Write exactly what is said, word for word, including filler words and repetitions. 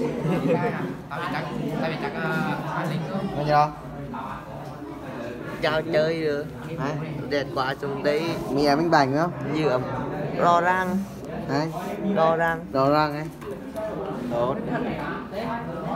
Bao nhiêu? Chào chơi được. Hả? Đẹp quá chúng đây. Mì bánh bánh không? Dừa ro răng. Hả? Ro răng. Đồ răng ấy. Tốt.